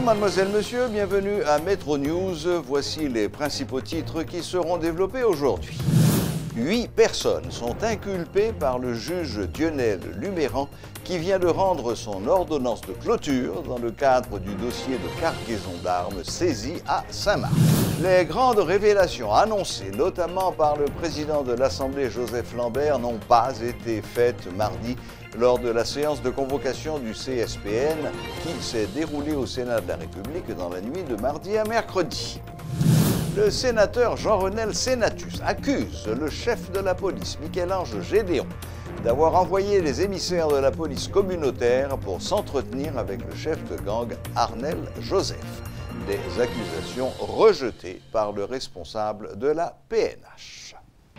Mesdames, Mademoiselles, Messieurs, bienvenue à Métro News. Voici les principaux titres qui seront développés aujourd'hui. 8 personnes sont inculpées par le juge Lionel Luméran qui vient de rendre son ordonnance de clôture dans le cadre du dossier de cargaison d'armes saisi à Saint-Marc. Les grandes révélations annoncées notamment par le président de l'Assemblée Joseph Lambert n'ont pas été faites mardi lors de la séance de convocation du CSPN qui s'est déroulée au Sénat de la République dans la nuit de mardi à mercredi. Le sénateur Jean-Renel Sénatus accuse le chef de la police, Michel-Ange Gédéon, d'avoir envoyé les émissaires de la police communautaire pour s'entretenir avec le chef de gang Arnel Joseph. Des accusations rejetées par le responsable de la PNH.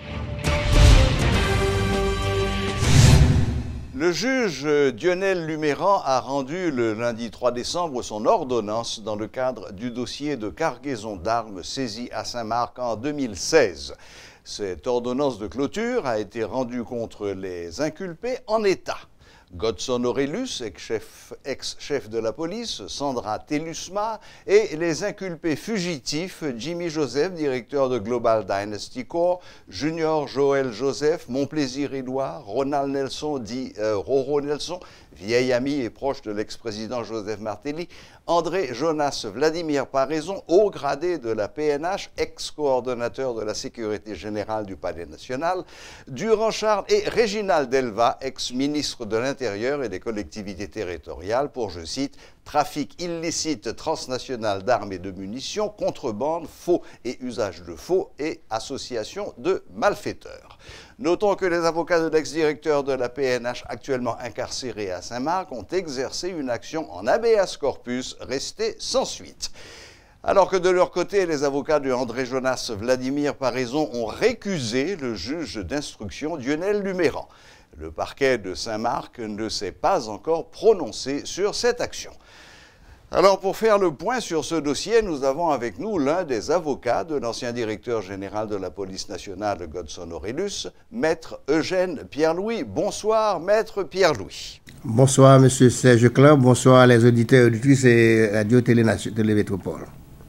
Le juge Lionel Luméran a rendu le lundi 3 décembre son ordonnance dans le cadre du dossier de cargaison d'armes saisi à Saint-Marc en 2016. Cette ordonnance de clôture a été rendue contre les inculpés en état. Godson Aurelius, ex-chef de la police, Sandra Tellusma et les inculpés fugitifs Jimmy Joseph, directeur de Global Dynasty Corp, Junior Joël Joseph, Monplaisir-Édouard, Ronald Nelson, dit Roro Nelson, vieil ami et proche de l'ex-président Joseph Martelly, André Jonas Vladimir Paraison, haut gradé de la PNH, ex-coordonnateur de la sécurité générale du Palais national, Durand Charles et Réginald Delva, ex-ministre de l'Intérieur et des collectivités territoriales, pour, je cite, trafic illicite transnational d'armes et de munitions, contrebande, faux et usage de faux et association de malfaiteurs. Notons que les avocats de l'ex-directeur de la PNH, actuellement incarcéré à Saint-Marc, ont exercé une action en habeas corpus restée sans suite. Alors que de leur côté, les avocats de André Jonas Vladimir Paraison ont récusé le juge d'instruction Lionel Luméran. Le parquet de Saint-Marc ne s'est pas encore prononcé sur cette action. Alors, pour faire le point sur ce dossier, nous avons avec nous l'un des avocats de l'ancien directeur général de la police nationale, Godson Aurelius, Maître Eugène Pierre-Louis. Bonsoir, Maître Pierre-Louis. Bonsoir, Monsieur Serge Klein. Bonsoir les auditeurs et auditrices et Radio-Télé Métropole.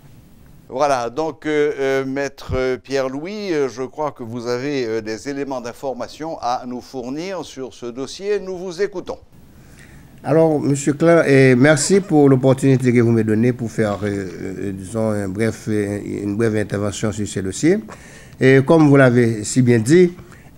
Voilà, donc, Maître Pierre-Louis, je crois que vous avez des éléments d'information à nous fournir sur ce dossier. Nous vous écoutons. Alors, M. Klein, merci pour l'opportunité que vous me donnez pour faire, disons, une brève intervention sur ce dossier. Et comme vous l'avez si bien dit,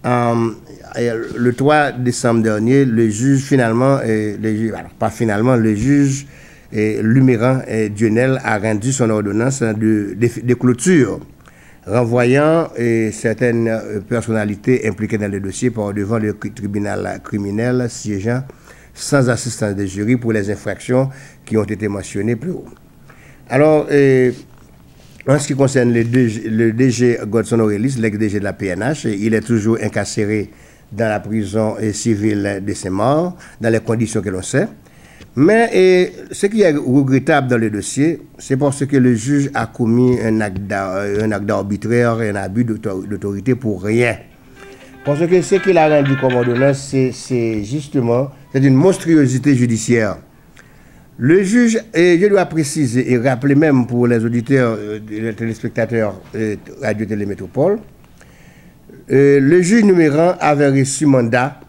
le 3 décembre dernier, le juge finalement, le juge Luméran Lionel a rendu son ordonnance de clôture, renvoyant certaines personnalités impliquées dans le dossier par devant le tribunal criminel siégeant sans assistance de jury pour les infractions qui ont été mentionnées plus haut. Alors, en ce qui concerne le DG Godson Aurelius, l'ex-DG de la PNH, il est toujours incarcéré dans la prison civile de Saint-Marc, dans les conditions que l'on sait. Mais ce qui est regrettable dans le dossier, c'est parce que le juge a commis un acte d'arbitraire, un abus d'autorité pour rien. Parce que ce qu'il a rendu comme ordonnance, c'est justement une monstruosité judiciaire. Le juge, et je dois préciser et rappeler même pour les auditeurs, les téléspectateurs Radio-Télé Métropole, le juge Luméran avait reçu mandat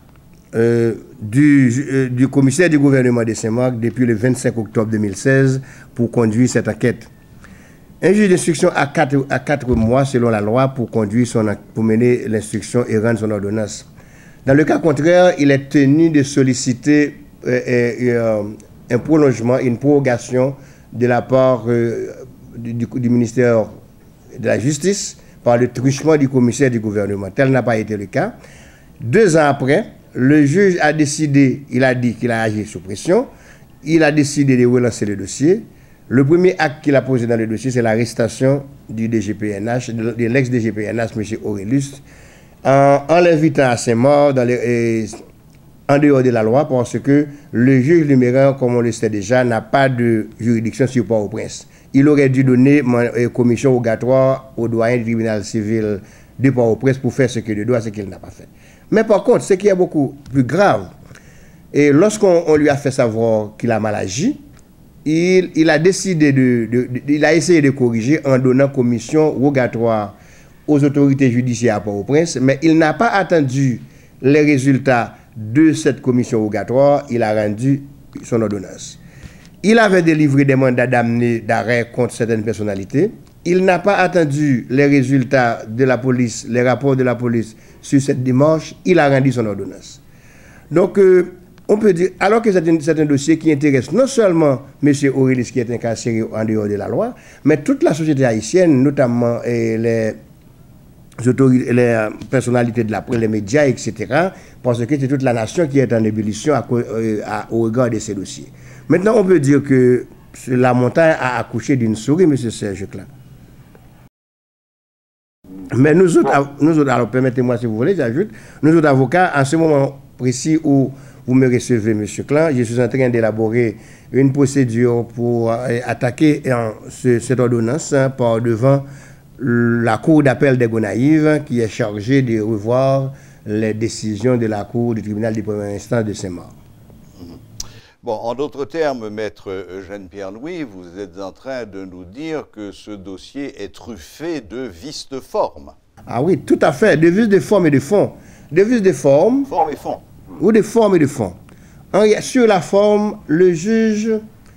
du commissaire du gouvernement de Saint-Marc depuis le 25 octobre 2016 pour conduire cette enquête. Un juge d'instruction a 4 mois selon la loi pour mener l'instruction et rendre son ordonnance. Dans le cas contraire, il est tenu de solliciter un prolongement, une prorogation de la part du ministère de la Justice par le truchement du commissaire du gouvernement. Tel n'a pas été le cas. 2 ans après, le juge a décidé, il a dit qu'il a agi sous pression, il a décidé de relancer le dossier. Le premier acte qu'il a posé dans le dossier, c'est l'arrestation du DGPNH, de l'ex-DGPNH, M. Aurelius, en l'invitant à Saint-Marc en dehors de la loi, parce que le juge Luméran, comme on le sait déjà, n'a pas de juridiction sur Port-au-Prince. Il aurait dû donner commission rogatoire au doyen du tribunal civil de Port-au-Prince pour faire ce qu'il doit, ce qu'il n'a pas fait. Mais par contre, ce qui est beaucoup plus grave, et lorsqu'on lui a fait savoir qu'il a mal agi, il a décidé il a essayé de corriger en donnant commission rogatoire aux autorités judiciaires à Port-au-Prince, mais il n'a pas attendu les résultats de cette commission rogatoire, il a rendu son ordonnance. Il avait délivré des mandats d'arrêt contre certaines personnalités. Il n'a pas attendu les résultats de la police, les rapports de la police sur cette démarche, il a rendu son ordonnance. Donc, on peut dire, alors que c'est un dossier qui intéresse non seulement M. Aurélis qui est incarcéré en dehors de la loi, mais toute la société haïtienne, notamment les personnalités de la presse, les médias, etc., parce que c'est toute la nation qui est en ébullition au regard de ces dossiers. Maintenant, on peut dire que la montagne a accouché d'une souris, M. Serge Klein. Mais nous autres, alors permettez-moi si vous voulez, j'ajoute, nous autres avocats, en ce moment précis où vous me recevez, M. Klein, je suis en train d'élaborer une procédure pour attaquer cette ordonnance par devant la Cour d'appel des Gonaïves qui est chargée de revoir les décisions de la Cour du tribunal de première instance de Saint-Marc. Bon, en d'autres termes, maître Eugène Pierre-Louis, vous êtes en train de nous dire que ce dossier est truffé de vices de forme. Ah oui, tout à fait, de vices de forme et de fond. De vices de forme. Forme et fond. Ou de forme et de fond. Sur la forme, le juge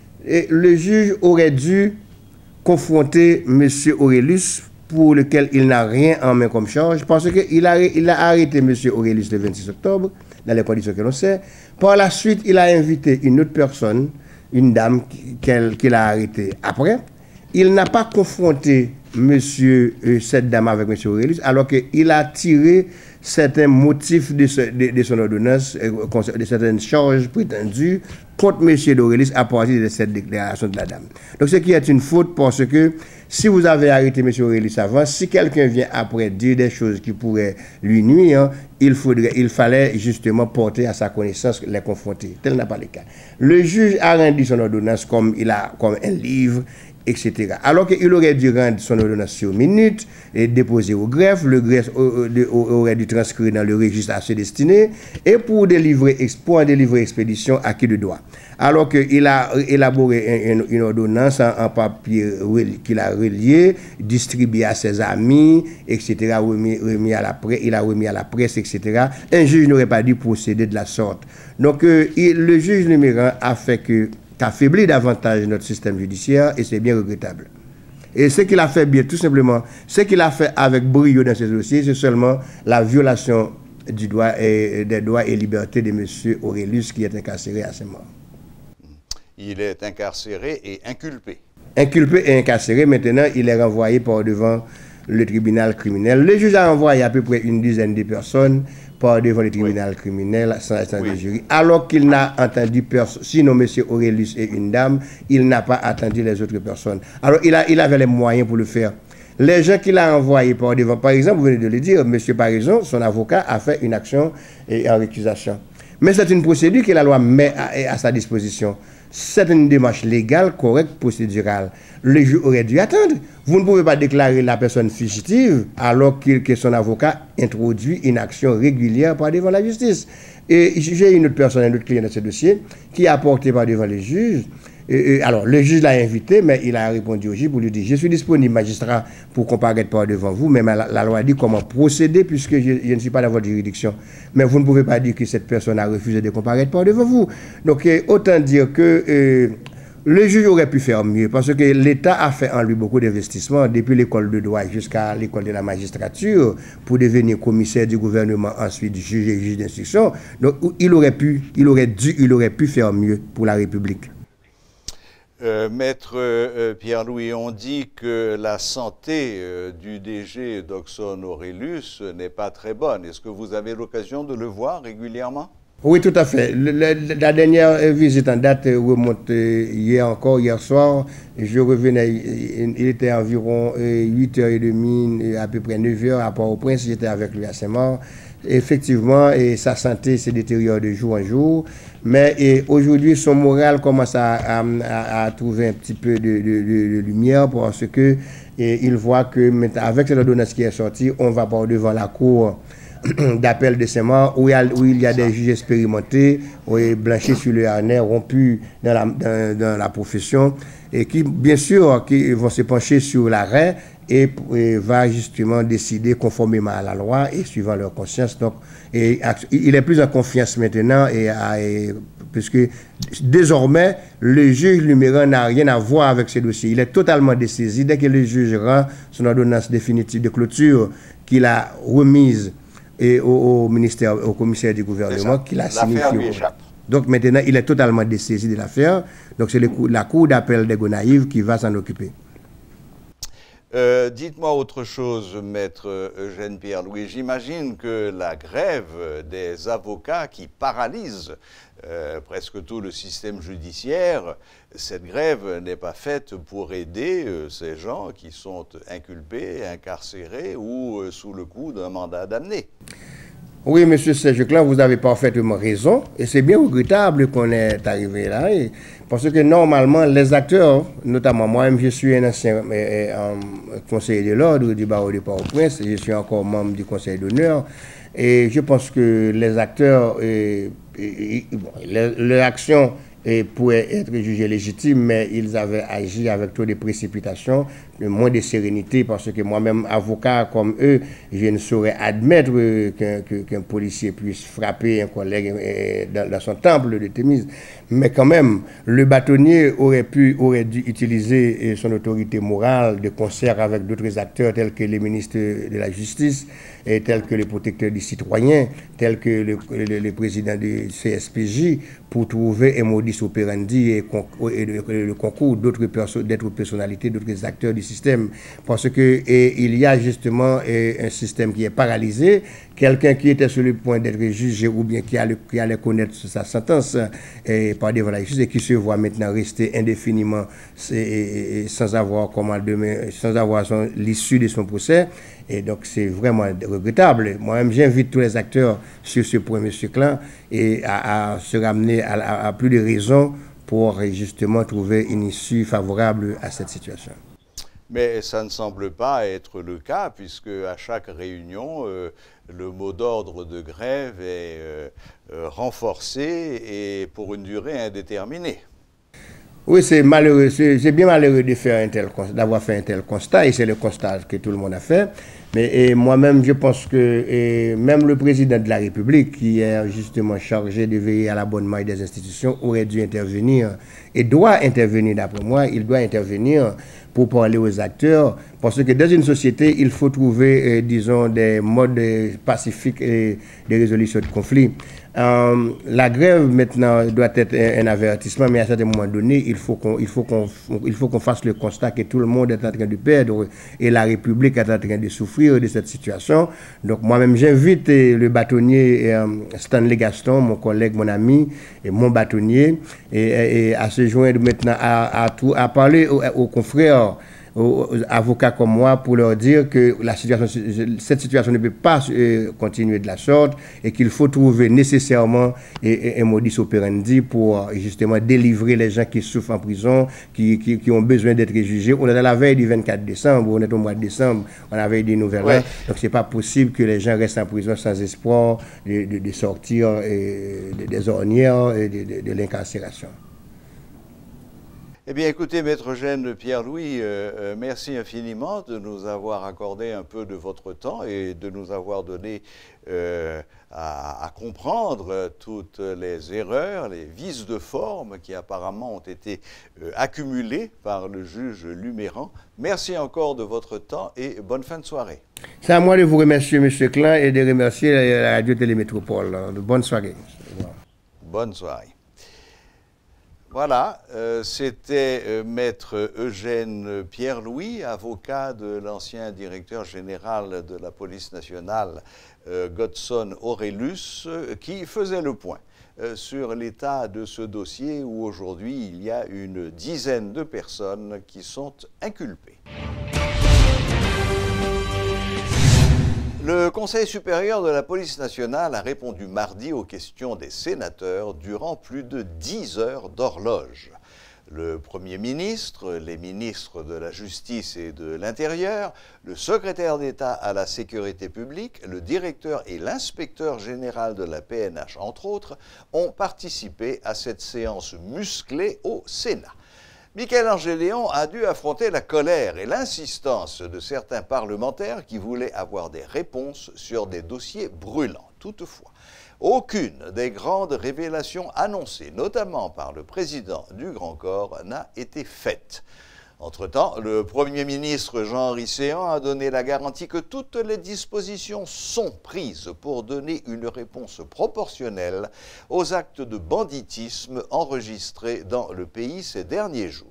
aurait dû confronter M. Aurélis, pour lequel il n'a rien en main comme charge, parce qu'il a arrêté M. Aurélis le 26 octobre, dans les conditions que l'on sait. Par la suite, il a invité une autre personne, une dame qu'il a arrêtée après. Il n'a pas confronté cette dame avec M. Aurélis, alors qu'il a tiré certains motifs de son ordonnance, de certaines charges prétendues contre M. Aurélis à partir de cette déclaration de la dame. Donc, ce qui est une faute parce que si vous avez arrêté M. Aurélis avant, si quelqu'un vient après dire des choses qui pourraient lui nuire, il fallait justement porter à sa connaissance, les confronter. Tel n'est pas le cas. Le juge a rendu son ordonnance comme un livre, etc. Alors qu'il aurait dû rendre son ordonnance sur minute et déposer au greffe, le greffe aurait dû transcrire dans le registre à se destiner et pour délivrer expédition à qui de droit. Alors qu'il a élaboré une ordonnance en papier qu'il a relié, distribué à ses amis, etc., il a remis à la presse, etc. Un juge n'aurait pas dû procéder de la sorte. Donc, le juge numéro a affaibli davantage notre système judiciaire et c'est bien regrettable. Et ce qu'il a fait bien, tout simplement, ce qu'il a fait avec brio dans ces dossiers, c'est seulement la violation des droits et libertés de M. Aurélis qui est incarcéré à Saint-Marc. Il est incarcéré et inculpé. Inculpé et incarcéré, maintenant il est renvoyé par devant le tribunal criminel. Le juge a envoyé à peu près une dizaine de personnes par devant le tribunal criminel sans instance de jury, alors qu'il n'a entendu personne, sinon M. Aurélis et une dame, il n'a pas attendu les autres personnes. Alors il avait les moyens pour le faire. Les gens qu'il a envoyés par devant, par exemple, vous venez de le dire, M. Parison, son avocat, a fait une action en récusation. Mais c'est une procédure que la loi met à sa disposition. C'est une démarche légale, correcte, procédurale. Le juge aurait dû attendre. Vous ne pouvez pas déclarer la personne fugitive alors que son avocat introduit une action régulière par devant la justice. Et j'ai une autre personne, un autre client dans ce dossier, qui a porté par devant les juges. Alors, le juge l'a invité, mais il a répondu au juge pour lui dire « Je suis disponible, magistrat, pour comparaître par devant vous, mais la loi dit comment procéder puisque je ne suis pas dans votre juridiction. Mais vous ne pouvez pas dire que cette personne a refusé de comparaître par devant vous. » Donc, autant dire que le juge aurait pu faire mieux parce que l'État a fait en lui beaucoup d'investissements depuis l'école de droit jusqu'à l'école de la magistrature pour devenir commissaire du gouvernement, ensuite juge et juge d'instruction. Donc, il aurait pu faire mieux pour la République. Maître Pierre-Louis, on dit que la santé du DG d'Oxon Aurélis n'est pas très bonne. Est-ce que vous avez l'occasion de le voir régulièrement? Oui, tout à fait. La dernière visite en date remonte hier soir. Je revenais, il était environ 8h30, à peu près 9h à Port-au-Prince. J'étais avec lui à Saint-Marc. Effectivement, et sa santé se détériore de jour en jour. Mais aujourd'hui, son moral commence à trouver un petit peu de lumière parce que et il voit que avec cette ordonnance qui est sortie, on va pas devant la cour d'appel de Saint-Marc où il y a des juges expérimentés, blanchis sur le harnais, rompus dans la profession, et qui, bien sûr, qui vont se pencher sur l'arrêt et va justement décider conformément à la loi et suivant leur conscience. Donc, il est plus en confiance maintenant, puisque désormais, le juge Luméran n'a rien à voir avec ce dossier. Il est totalement dessaisi. Dès que le juge rend son ordonnance définitive de clôture qu'il a remise au ministère, au commissaire du gouvernement, qu'il a signifié. Donc maintenant, il est totalement dessaisi de l'affaire. Donc c'est la cour d'appel des Gonaïves qui va s'en occuper. Dites-moi autre chose, maître Eugène Pierre-Louis. J'imagine que la grève des avocats qui paralyse presque tout le système judiciaire, cette grève n'est pas faite pour aider ces gens qui sont inculpés, incarcérés ou sous le coup d'un mandat d'amener. Oui, M. Serge Clan, vous avez parfaitement raison. Et c'est bien regrettable qu'on est arrivé là. Parce que normalement, les acteurs, notamment moi-même, je suis un ancien conseiller de l'ordre du barreau de Port-au-Prince, je suis encore membre du conseil d'honneur. Et je pense que les acteurs, leur action pourrait être jugée légitime, mais ils avaient agi avec trop de précipitation, moins de sérénité, parce que moi-même, avocat comme eux, je ne saurais admettre qu'un policier puisse frapper un collègue dans son temple de Thémis. Mais quand même, le bâtonnier aurait dû utiliser son autorité morale de concert avec d'autres acteurs tels que les ministres de la Justice, et tels que les protecteurs des citoyens, tels que le président du CSPJ, pour trouver un modus operandi et le concours d'autres personnalités, d'autres acteurs du système. Parce que il y a justement un système qui est paralysé, quelqu'un qui était sur le point d'être jugé ou bien qui allait connaître sa sentence par devant la justice et qui se voit maintenant rester indéfiniment sans avoir l'issue de son procès. Et donc, c'est vraiment regrettable. Moi-même, j'invite tous les acteurs sur ce point, M. Clan, et à se ramener à plus de raisons pour justement trouver une issue favorable à cette situation. Mais ça ne semble pas être le cas, puisque à chaque réunion, le mot d'ordre de grève est renforcé et pour une durée indéterminée. Oui, c'est malheureux, c'est bien malheureux d'avoir fait un tel constat, et c'est le constat que tout le monde a fait. Mais moi-même, je pense que même le président de la République, qui est justement chargé de veiller à la bonne marche des institutions, aurait dû intervenir, et doit intervenir, d'après moi, il doit intervenir pour parler aux acteurs, parce que dans une société, il faut trouver, disons, des modes pacifiques et de résolution de conflits. La grève, maintenant, doit être un avertissement, mais à un certain moment donné, il faut qu'on fasse le constat que tout le monde est en train de perdre et la République est en train de souffrir de cette situation. Donc, moi-même, j'invite le bâtonnier Stanley Gaston, mon collègue, mon ami, et mon bâtonnier, et à se joindre maintenant à parler aux confrères, aux avocats comme moi, pour leur dire que cette situation ne peut pas continuer de la sorte et qu'il faut trouver nécessairement un modus operandi pour justement délivrer les gens qui souffrent en prison, qui ont besoin d'être jugés. On est à la veille du 24 décembre, on est au mois de décembre, on a la veille des nouvelles. Ouais. Donc c'est pas possible que les gens restent en prison sans espoir de sortir des ornières et de l'incarcération. Eh bien, écoutez, Maître Eugène Pierre-Louis, merci infiniment de nous avoir accordé un peu de votre temps et de nous avoir donné à comprendre toutes les erreurs, les vices de forme qui apparemment ont été accumulés par le juge Luméran. Merci encore de votre temps et bonne fin de soirée. C'est à moi de vous remercier, M. Clan, et de remercier la Radio Télémétropole. Bonne soirée. Bonne soirée. Voilà, c'était Maître Eugène Pierre-Louis, avocat de l'ancien directeur général de la police nationale, Godson Aurelius, qui faisait le point sur l'état de ce dossier où aujourd'hui il y a une dizaine de personnes qui sont inculpées. Le Conseil supérieur de la police nationale a répondu mardi aux questions des sénateurs durant plus de 10 heures d'horloge. Le Premier ministre, les ministres de la Justice et de l'Intérieur, le secrétaire d'État à la Sécurité publique, le directeur et l'inspecteur général de la PNH, entre autres, ont participé à cette séance musclée au Sénat. Michel-Angèle Léon a dû affronter la colère et l'insistance de certains parlementaires qui voulaient avoir des réponses sur des dossiers brûlants. Toutefois, aucune des grandes révélations annoncées, notamment par le président du Grand Corps, n'a été faite. Entre-temps, le Premier ministre Jean-Henri Séan a donné la garantie que toutes les dispositions sont prises pour donner une réponse proportionnelle aux actes de banditisme enregistrés dans le pays ces derniers jours.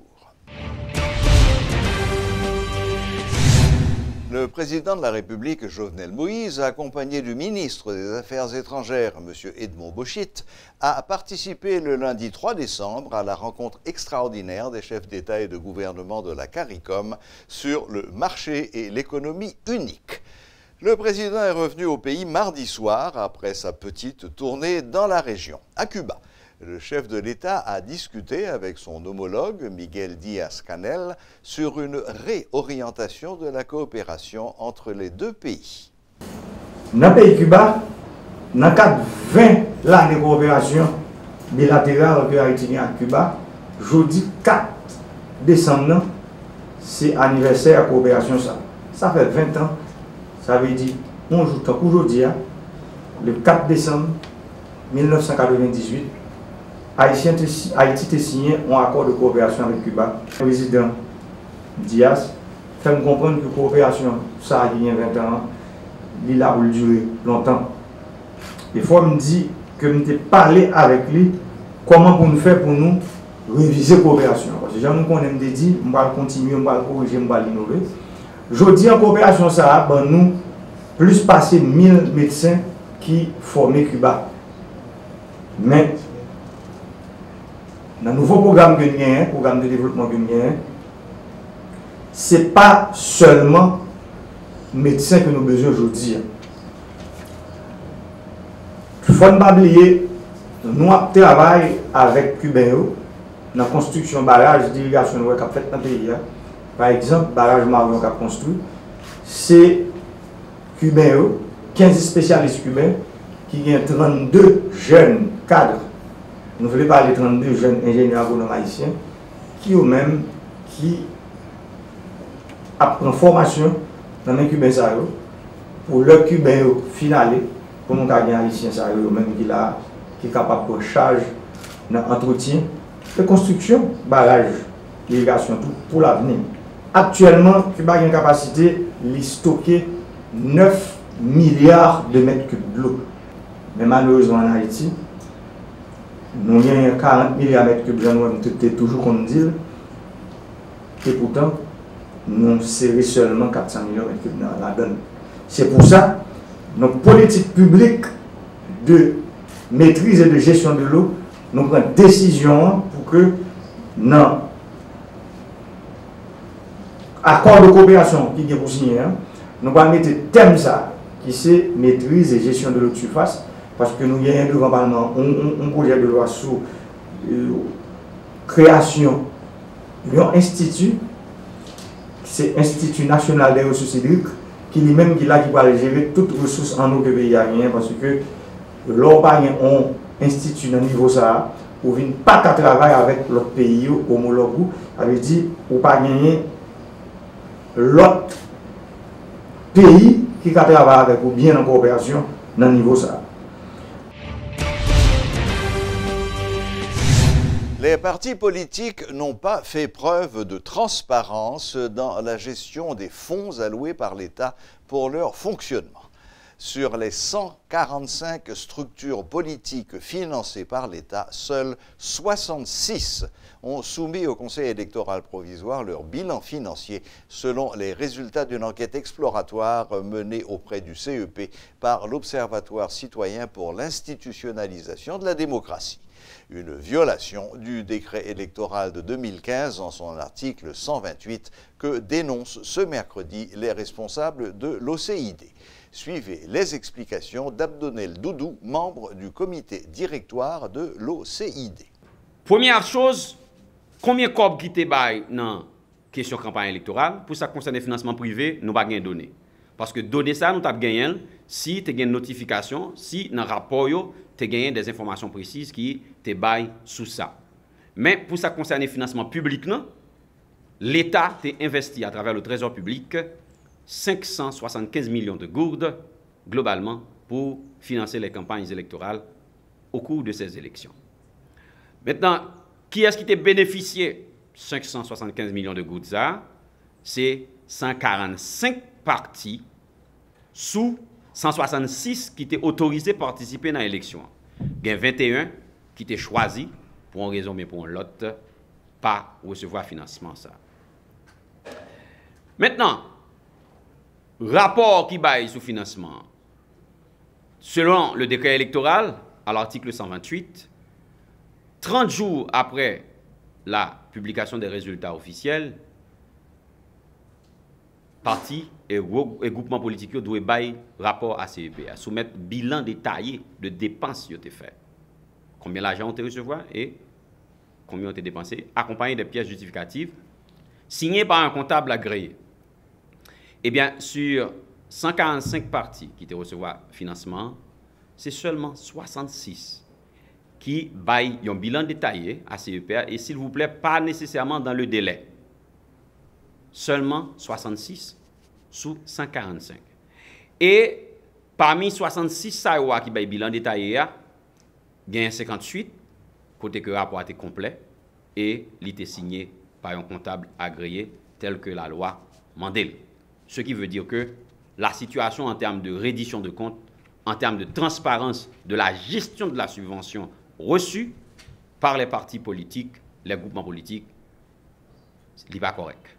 Le président de la République, Jovenel Moïse, accompagné du ministre des Affaires étrangères, M. Edmond Bochit, a participé le lundi 3 décembre à la rencontre extraordinaire des chefs d'État et de gouvernement de la CARICOM sur le marché et l'économie unique. Le président est revenu au pays mardi soir après sa petite tournée dans la région, à Cuba. Le chef de l'État a discuté avec son homologue, Miguel Díaz-Canel, sur une réorientation de la coopération entre les deux pays. Dans le pays Cuba, dans le cadre de 20 ans de coopération bilatérale que Haïti a à Cuba, jeudi 4 décembre, c'est l'anniversaire de la coopération. Ça fait 20 ans, ça veut dire, aujourd'hui, le 4 décembre 1998, Haïti a signé un accord de coopération avec Cuba. Le président Diaz fait me comprendre que la coopération, ça a gagné 20 ans, il a duré longtemps. Il faut me dire que je parlé avec lui comment pour nous faire pour nous réviser la coopération. Parce que j'aime qu'on aime dire, on va continuer, on va corriger, on va innover. Je dis en coopération, ça a ben nous plus passer 1000 médecins qui forment Cuba. Mais dans le nouveau programme que nous avons, programme de développement que nous avons, ce n'est pas seulement médecins que nous avons besoin aujourd'hui. Il ne faut pas oublier, nous travaillons avec Cubain dans la construction de barrages d'irrigation qui a fait dans le pays. Par exemple, le barrage Marion qui a construit, c'est Cubain, 15 spécialistes cubains qui ont 32 jeunes cadres. Nous voulons parler de 32 jeunes ingénieurs agronomes haïtiens qui eux-mêmes qui apprennent formation dans les Cubains pour leur Cubain final pour nous gagner haïtiens eux-mêmes qui sont capables de charge dans l'entretien de construction, barrage, irrigation, tout pour l'avenir. Actuellement, Cuba a une capacité de stocker 9 milliards de mètres cubes d'eau. Mais malheureusement en Haïti, nous avons 40 milliards de mètres cubes d'eau, toujours qu'on dit. Et pourtant, nous serrons seulement 400 millions de mètres cubes dans la donne. C'est pour ça que notre politique publique de maîtrise et de gestion de l'eau, nous prenons décision pour que dans l'accord de coopération qui est pour signer, nous allons mettre thème ça, qui c'est maîtrise et gestion de l'eau de surface, parce que nous avons devant le Parlement un projet de loi sur création d'un institut, c'est l'Institut national des ressources hydriques, qui lui-même qui va gérer toutes les ressources en eau que le pays a rien, parce que l'on pas un institut dans le niveau ça, ou ne pas travailler avec l'autre pays homologue, avait dit ou pas gagner l'autre pays qui travaille avec ou bien en coopération dans le niveau ça. Les partis politiques n'ont pas fait preuve de transparence dans la gestion des fonds alloués par l'État pour leur fonctionnement. Sur les 145 structures politiques financées par l'État, seules 66 ont soumis au Conseil électoral provisoire leur bilan financier selon les résultats d'une enquête exploratoire menée auprès du CEP par l'Observatoire citoyen pour l'institutionnalisation de la démocratie. Une violation du décret électoral de 2015 en son article 128 que dénoncent ce mercredi les responsables de l'OCID. Suivez les explications d'Abdonel Doudou, membre du comité directoire de l'OCID. Première chose, Combien de corps qui te bail dans question campagne électorale, pour ça concerne le financement privé, nous pas gagner données. Parce que données ça, nous avons gagné si tu as une notification, si dans le rapport, tu as gagné des informations précises qui te baillent sous ça. Mais pour ça concerne le financement public, l'État a investi à travers le Trésor public 575 millions de gourdes globalement pour financer les campagnes électorales au cours de ces élections. Maintenant, qui est-ce qui t'a bénéficié 575 millions de gourdes? C'est 145 partis sous 166 qui étaient autorisés à participer dans l'élection. Il y a 21 qui étaient choisis pour une raison mais pour une autre, pas recevoir financement ça. Maintenant, rapport qui baille sous financement. Selon le décret électoral, à l'article 128, 30 jours après la publication des résultats officiels, partis et groupements politiques doivent bailler rapport à CEP, à soumettre bilan détaillé de dépenses qui ont été faites. Combien d'argent ont été recevoir et combien ont été dépensés, accompagné des pièces justificatives, signées par un comptable agréé. Eh bien, sur 145 partis qui étaient recevoir financement, c'est seulement 66 qui baillent un bilan détaillé à CEP et s'il vous plaît, pas nécessairement dans le délai. Seulement 66 sous 145. Et parmi 66 saïwa qui baillent bilan détaillé, il y a 58 côté que le rapport a été complet et il était signé par un comptable agréé tel que la loi Mandel. Ce qui veut dire que la situation en termes de reddition de comptes, en termes de transparence de la gestion de la subvention reçue par les partis politiques, les groupements politiques, n'est pas correct.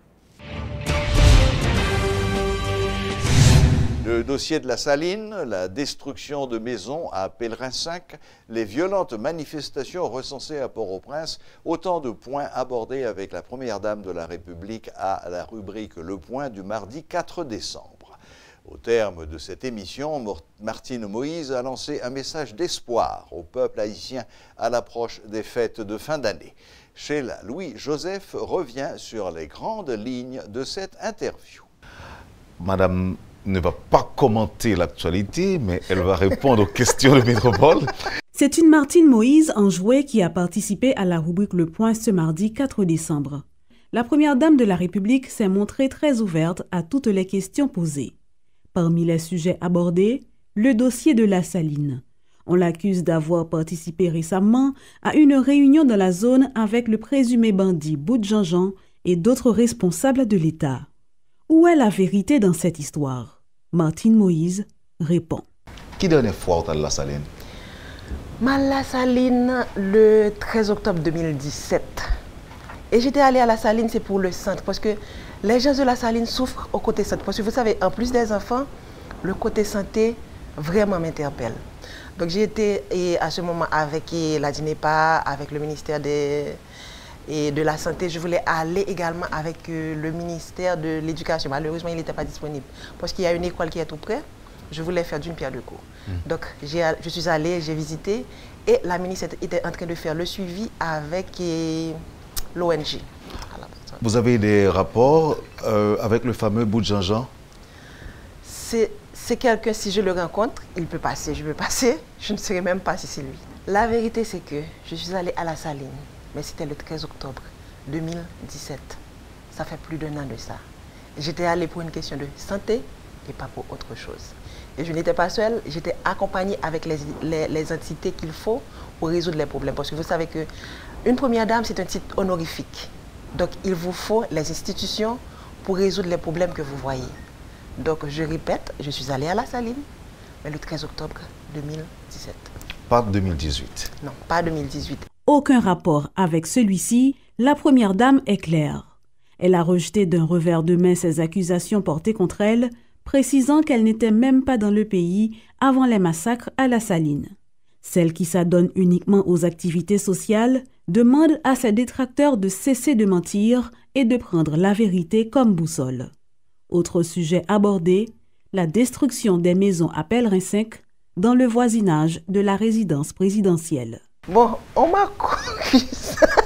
Le dossier de la Saline, la destruction de maisons à Pèlerin 5, les violentes manifestations recensées à Port-au-Prince, autant de points abordés avec la Première Dame de la République à la rubrique Le Point du mardi 4 décembre. Au terme de cette émission, Martine Moïse a lancé un message d'espoir au peuple haïtien à l'approche des fêtes de fin d'année. Sheila Louis-Joseph revient sur les grandes lignes de cette interview. Madame ne va pas commenter l'actualité, mais elle va répondre aux questions de métropole. C'est une Martine Moïse enjouée qui a participé à la rubrique Le Point ce mardi 4 décembre. La Première Dame de la République s'est montrée très ouverte à toutes les questions posées. Parmi les sujets abordés, le dossier de la Saline. On l'accuse d'avoir participé récemment à une réunion dans la zone avec le présumé bandit Bout-Jean-Jean et d'autres responsables de l'État. Où est la vérité dans cette histoire? Martine Moïse répond. Qui dernière fois à la Saline? La Saline le 13 octobre 2017. Et j'étais allée à la Saline, c'est pour le centre, parce que les gens de la Saline souffrent au côté santé. Parce que vous savez, en plus des enfants, le côté santé vraiment m'interpelle. Donc j'ai été à ce moment avec la DINEPA, avec le ministère de la Santé. Je voulais aller également avec le ministère de l'Éducation. Malheureusement, il n'était pas disponible. Parce qu'il y a une école qui est tout près. Je voulais faire d'une pierre deux coups. Donc je suis allée, j'ai visité. Et la ministre était en train de faire le suivi avec l'ONG. Vous avez des rapports avec le fameux Bout-Jean-Jean? C'est quelqu'un, si je le rencontre, il peut passer, je peux passer. Je ne saurais même pas si c'est lui. La vérité, c'est que je suis allée à la Saline. Mais c'était le 13 octobre 2017. Ça fait plus d'1 an de ça. J'étais allée pour une question de santé et pas pour autre chose. Et je n'étais pas seule, j'étais accompagnée avec les entités qu'il faut pour résoudre les problèmes. Parce que vous savez qu'une première dame, c'est un titre honorifique. Donc il vous faut les institutions pour résoudre les problèmes que vous voyez. Donc je répète, je suis allée à la Saline, mais le 13 octobre 2017. Pas 2018? Non, pas 2018. Aucun rapport avec celui-ci, la Première Dame est claire. Elle a rejeté d'un revers de main ces accusations portées contre elle, précisant qu'elle n'était même pas dans le pays avant les massacres à la Saline. Celle qui s'adonne uniquement aux activités sociales demande à ses détracteurs de cesser de mentir et de prendre la vérité comme boussole. Autre sujet abordé, la destruction des maisons à Pèlerin 5 dans le voisinage de la résidence présidentielle. Bon, on m'a cru ça.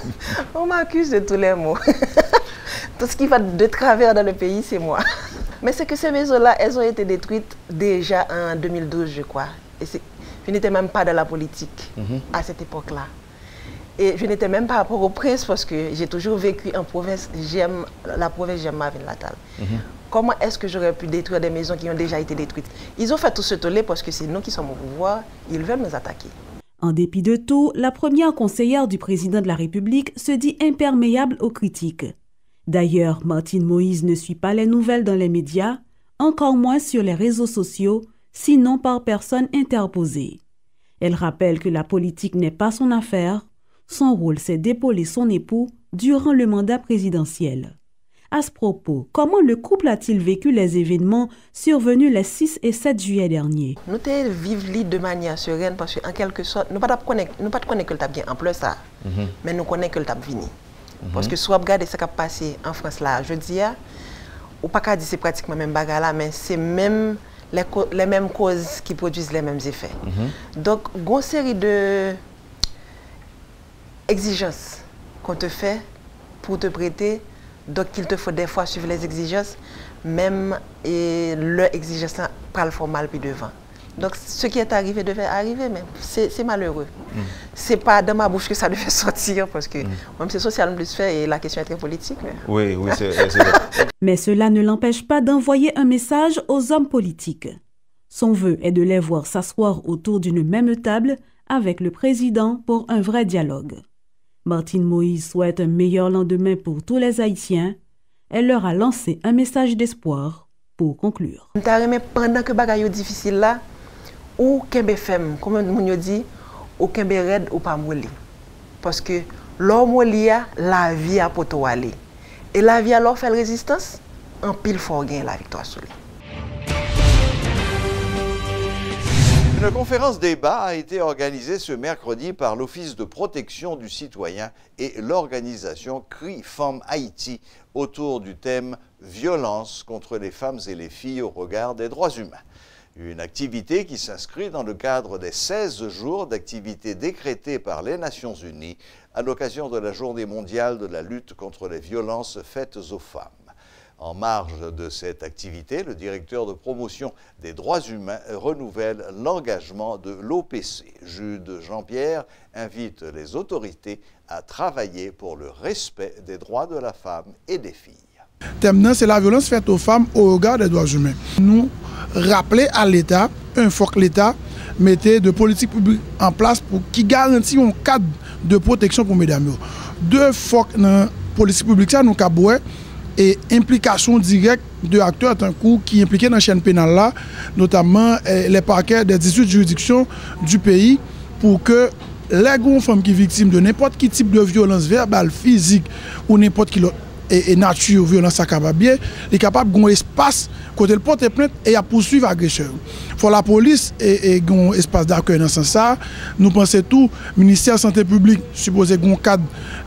On m'accuse de tous les mots. Tout ce qui va de travers dans le pays, c'est moi. Mais c'est que ces maisons-là, elles ont été détruites déjà en 2012, je crois. Et je n'étais même pas dans la politique à cette époque-là. Et je n'étais même pas à Port-au-Prince parce que j'ai toujours vécu en province. J'aime la province, j'aime ma ville natale. Comment est-ce que j'aurais pu détruire des maisons qui ont déjà été détruites? Ils ont fait tout ce tollé parce que c'est nous qui sommes au pouvoir. Ils veulent nous attaquer. En dépit de tout, la première conseillère du président de la République se dit imperméable aux critiques. D'ailleurs, Martine Moïse ne suit pas les nouvelles dans les médias, encore moins sur les réseaux sociaux, sinon par personnes interposées. Elle rappelle que la politique n'est pas son affaire. Son rôle, c'est d'épauler son époux durant le mandat présidentiel. À ce propos, comment le couple a-t-il vécu les événements survenus les 6 et 7 juillet dernier? Nous vivons de manière sereine parce qu'en quelque sorte, nous ne connaissons pas que le tape bien en plus ça, mais nous connaissons que le tape vini. Parce que si vous regardez ce qui a passé en France là, je dis, ou pas qu'à dire c'est pratiquement même bagarre là, mais c'est même les mêmes causes qui produisent les mêmes effets. Donc, il y a une série d'exigences qu'on te fait pour te prêter. Donc, il te faut des fois suivre les exigences, même leurs exigences par le formal puis devant. Donc, ce qui est arrivé devait arriver, mais c'est malheureux. C'est pas dans ma bouche que ça devait sortir, parce que même c'est social plus fait et la question est très politique. Mais... Oui, c'est vrai. Mais cela ne l'empêche pas d'envoyer un message aux hommes politiques. Son vœu est de les voir s'asseoir autour d'une même table avec le président pour un vrai dialogue. Martine Moïse souhaite un meilleur lendemain pour tous les Haïtiens. Elle leur a lancé un message d'espoir pour conclure. Pendant que bagaille difficile là, ou kembe femme, comme on dit, ou kembe red ou pas molli. Parce que l'homme lia, la vie a poto aller. Et la vie alors fait résistance, en pile fort gain la victoire sur lui. Une conférence débat a été organisée ce mercredi par l'Office de protection du citoyen et l'organisation CRI Femmes Haïti autour du thème « Violence contre les femmes et les filles au regard des droits humains ». Une activité qui s'inscrit dans le cadre des 16 jours d'activité décrétés par les Nations Unies à l'occasion de la Journée mondiale de la lutte contre les violences faites aux femmes. En marge de cette activité, le directeur de promotion des droits humains renouvelle l'engagement de l'OPC. Jude Jean-Pierre invite les autorités à travailler pour le respect des droits de la femme et des filles. Le thème, c'est la violence faite aux femmes au regard des droits humains. Nous rappeler à l'État, un fois que l'État mettait de politiques publiques en place pour qui garantit un cadre de protection pour mesdames. Deux fois que dans la politique publique, ça nous avons et implication directe de acteurs qui impliqués dans la chaîne pénale là, notamment les parquets des 18 juridictions du pays, pour que les femmes qui sont victimes de n'importe quel type de violence verbale, physique ou n'importe quelle et nature violence capable bien, est capable d'un espace côté le porte plainte et à poursuivre agresseur. Pour la police et un espace d'accueil dans ce sens ça, nous pensons tout ministère de santé publique supposé un cadre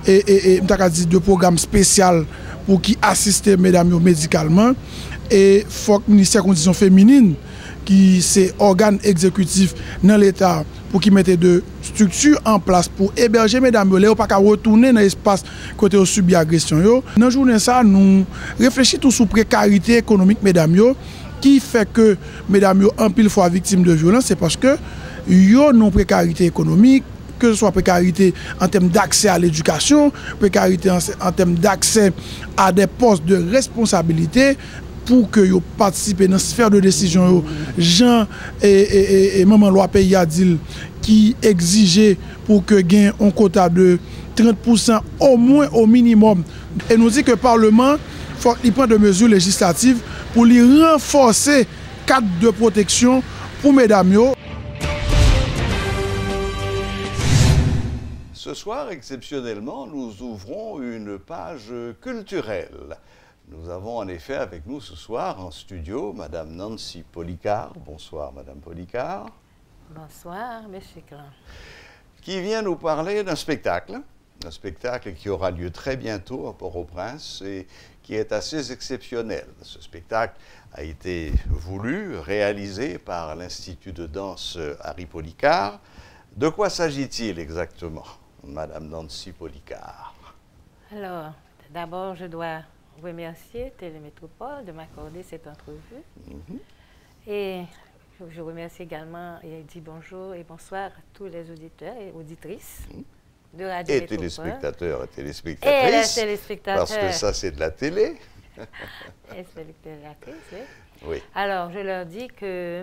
et de programme spécial pour qui assister mesdames médicalement et faut que le ministère des conditions féminines qui c'est organe exécutif dans l'État pour qui mette de structures en place pour héberger mesdames yo pas retourner dans l'espace côté au subi agression yo. Dans journée ça nous réfléchissons tout sur précarité économique mesdames yo qui fait que mesdames yo en pile fois victimes de violence, c'est parce que yo non précarité économique, que ce soit précarité en termes d'accès à l'éducation, précarité en termes d'accès à des postes de responsabilité, pour que vous participez dans la sphère de décision. Jean et maman loi pays a dit qui exigeait pour que gagne un quota de 30% au moins au minimum. Et nous dit que le Parlement faut qu'il prenne des mesures législatives pour lui renforcer le cadre de protection pour mesdames. Ce soir, exceptionnellement, nous ouvrons une page culturelle. Nous avons en effet avec nous ce soir en studio Madame Nancy Policard. Bonsoir Madame Policard. Bonsoir Monsieur Clan. Qui vient nous parler d'un spectacle qui aura lieu très bientôt à Port-au-Prince et qui est assez exceptionnel. Ce spectacle a été voulu, réalisé par l'Institut de danse Harry Policard. De quoi s'agit-il exactement? Madame Nancy Policard. Alors, d'abord, je dois remercier Télémétropole de m'accorder cette entrevue. Et je remercie également et dis bonjour et bonsoir à tous les auditeurs et auditrices de Radio Et Métropole. téléspectateurs et téléspectatrices. Et les téléspectateurs. Parce que ça, c'est de la télé. Et téléspectatrices, oui. Oui. Alors, je leur dis que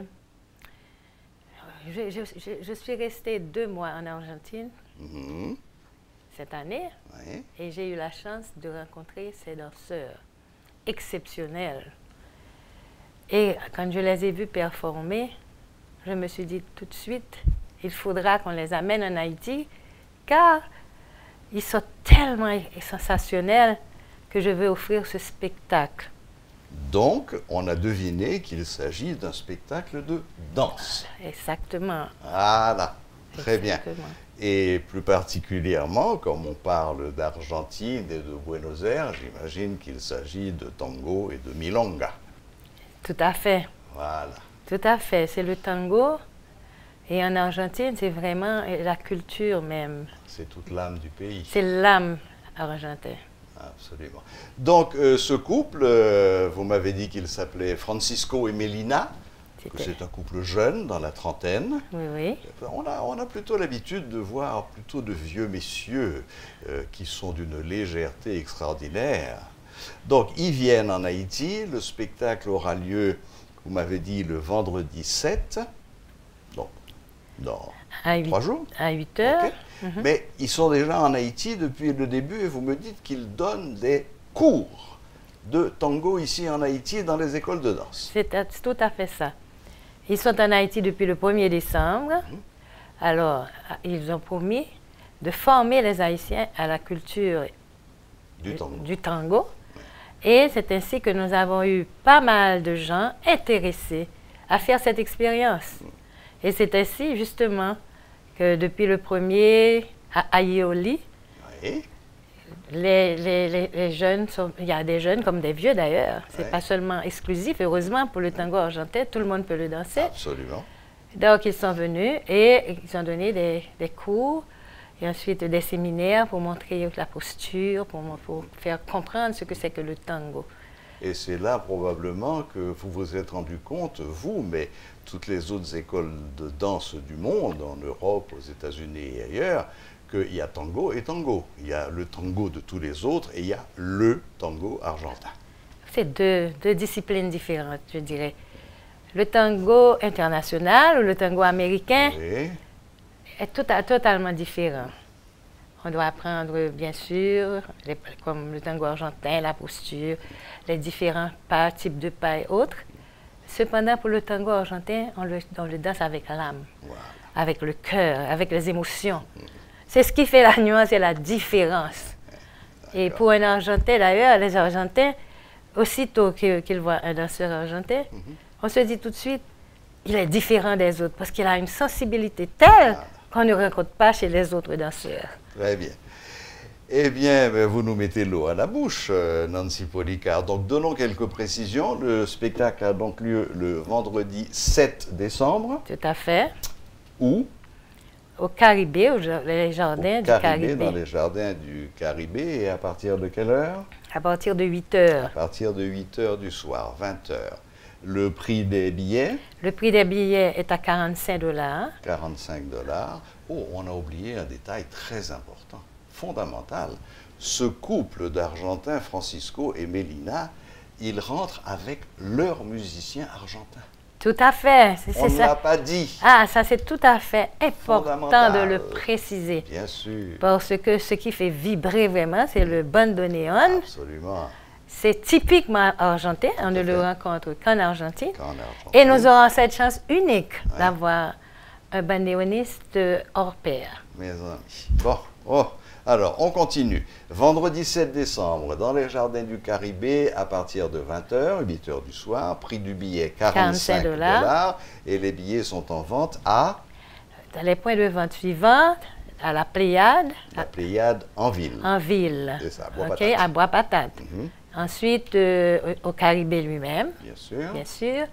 je suis restée 2 mois en Argentine cette année Oui. et j'ai eu la chance de rencontrer ces danseurs exceptionnels. Et quand je les ai vus performer, je me suis dit tout de suite, il faudra qu'on les amène en Haïti, car ils sont tellement sensationnels que je veux offrir ce spectacle. Donc, on a deviné qu'il s'agit d'un spectacle de danse. Exactement. Voilà, très bien. Exactement. Et plus particulièrement, comme on parle d'Argentine et de Buenos Aires, j'imagine qu'il s'agit de tango et de milonga. Tout à fait. Voilà. Tout à fait. C'est le tango. Et en Argentine, c'est vraiment la culture même. C'est toute l'âme du pays. C'est l'âme argentine. Absolument. Donc, ce couple, vous m'avez dit qu'il s'appelait Francisco et Melina, que c'est un couple jeune, dans la trentaine. Oui, oui. On a plutôt l'habitude de voir plutôt de vieux messieurs qui sont d'une légèreté extraordinaire. Donc, ils viennent en Haïti. Le spectacle aura lieu, vous m'avez dit, le vendredi 7. Donc, dans 3 jours. À 8 heures. Okay. Mais ils sont déjà en Haïti depuis le début et vous me dites qu'ils donnent des cours de tango ici en Haïti dans les écoles de danse. C'est tout à fait ça. Ils sont en Haïti depuis le 1er décembre. Alors, ils ont promis de former les Haïtiens à la culture du tango. Et c'est ainsi que nous avons eu pas mal de gens intéressés à faire cette expérience. Et c'est ainsi, justement, que depuis le 1er à Aioli, les jeunes sont, il y a des jeunes comme des vieux d'ailleurs. C'est pas seulement exclusif, heureusement pour le tango argentin, tout le monde peut le danser. Absolument. Donc ils sont venus et ils ont donné des cours et ensuite des séminaires pour montrer la posture, pour faire comprendre ce que c'est que le tango. Et c'est là probablement que vous vous êtes rendu compte, vous, mais toutes les autres écoles de danse du monde, en Europe, aux États-Unis et ailleurs, qu'il y a tango et tango. Il y a le tango de tous les autres et il y a le tango argentin. C'est deux disciplines différentes, je dirais. Le tango international ou le tango américain est totalement différent. On doit apprendre, bien sûr, comme le tango argentin, la posture, les différents pas, types de pas et autres. Cependant, pour le tango argentin, on le danse avec l'âme, avec le cœur, avec les émotions. C'est ce qui fait la nuance et la différence. Et pour un Argentin, d'ailleurs, les Argentins, aussitôt qu'ils voient un danseur argentin, on se dit tout de suite, il est différent des autres, parce qu'il a une sensibilité telle qu'on ne rencontre pas chez les autres danseurs. Très bien. Eh bien, vous nous mettez l'eau à la bouche, Nancy Policard. Donc, donnons quelques précisions. Le spectacle a donc lieu le vendredi 7 décembre. Tout à fait. Où? Au Caribé, les jardins du Caribé. Dans les jardins du Caribé. Et à partir de quelle heure? À partir de 8 heures. À partir de 8 heures du soir, 20 heures. Le prix des billets? Le prix des billets est à 45 $. 45 $. Oh, on a oublié un détail très important, fondamental. Ce couple d'Argentins, Francisco et Melina, ils rentrent avec leurs musiciens argentins. Tout à fait. On ne l'a pas dit. Ah, ça c'est tout à fait important de le préciser. Bien sûr. Parce que ce qui fait vibrer vraiment, c'est le bandoneon. Absolument. C'est typiquement argentin, on ne le rencontre qu'en Argentine. Et nous aurons cette chance unique d'avoir un bandoneoniste hors pair. Mes amis. Bon, alors on continue. Vendredi 7 décembre, dans les jardins du Caribé, à partir de 20 h, 8 h du soir, prix du billet 45 $. Et les billets sont en vente à? Dans les points de vente suivants, à la Pléiade. La Pléiade en ville. En ville. C'est ça, à Bois-Patate. Ensuite, au Caribé lui-même. Bien sûr. Bien sûr.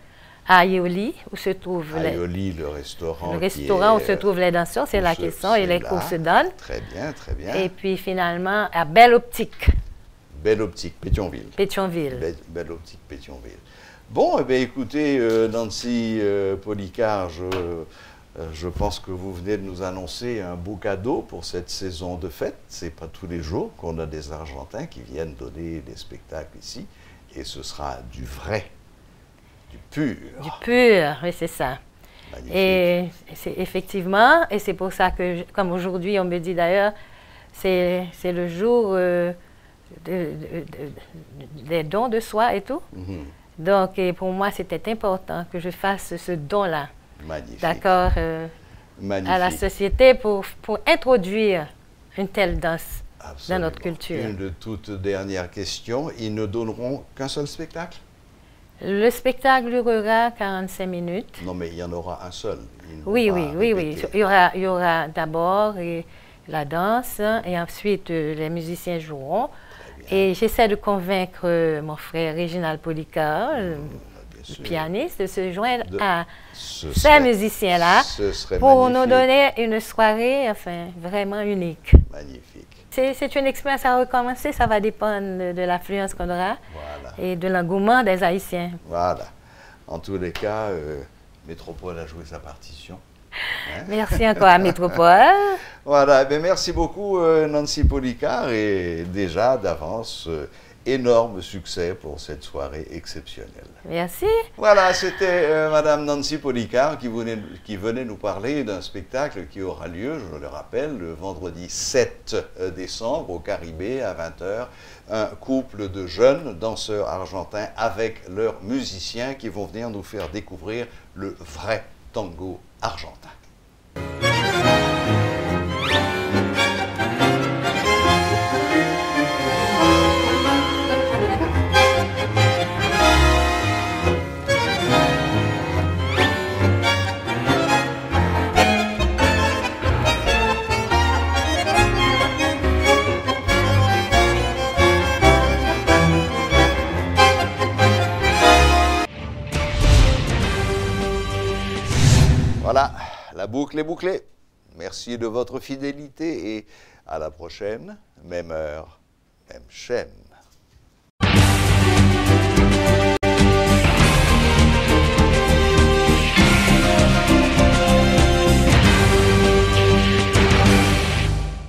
à Aioli, où se trouve Aioli, le restaurant. Le restaurant où se trouvent les danseurs, c'est la question, et les cours se donnent. Très bien, très bien. Et puis finalement, à Belle Optique. Belle Optique, Pétionville. Pétionville. Belle Optique, Pétionville. Bon, eh bien, écoutez, Nancy Policard, je pense que vous venez de nous annoncer un beau cadeau pour cette saison de fête. Ce n'est pas tous les jours qu'on a des Argentins qui viennent donner des spectacles ici. Et ce sera du vrai, du pur. Du pur, oui, c'est ça. Magnifique. Et c'est effectivement, et c'est pour ça que, comme aujourd'hui, on me dit d'ailleurs, c'est le jour des dons de soi et tout. Donc, et pour moi, c'était important que je fasse ce don-là. Magnifique. D'accord, à la société pour introduire une telle danse dans notre culture. Une de toutes dernières questions. Ils ne donneront qu'un seul spectacle? Le spectacle durera 45 minutes. Non, mais il y en aura un seul. Oui. Il y aura d'abord la danse, et ensuite les musiciens joueront. Et j'essaie de convaincre mon frère Réginald Policard, le pianiste, de se joindre à ces musiciens-là pour nous donner une soirée vraiment unique. Magnifique. C'est une expérience à recommencer, ça va dépendre de l'affluence qu'on aura et de l'engouement des Haïtiens. Voilà. En tous les cas, Métropole a joué sa partition. Hein? Merci encore à Métropole. Voilà, ben merci beaucoup Nancy Policard, et déjà d'avance, énorme succès pour cette soirée exceptionnelle. Merci. Voilà, c'était Madame Nancy Policard qui venait nous parler d'un spectacle qui aura lieu, je le rappelle, le vendredi 7 décembre au Caribé à 20h. Un couple de jeunes danseurs argentins avec leurs musiciens qui vont venir nous faire découvrir le vrai tango argentin. Voilà, la boucle est bouclée. Merci de votre fidélité et à la prochaine, même heure, même chaîne.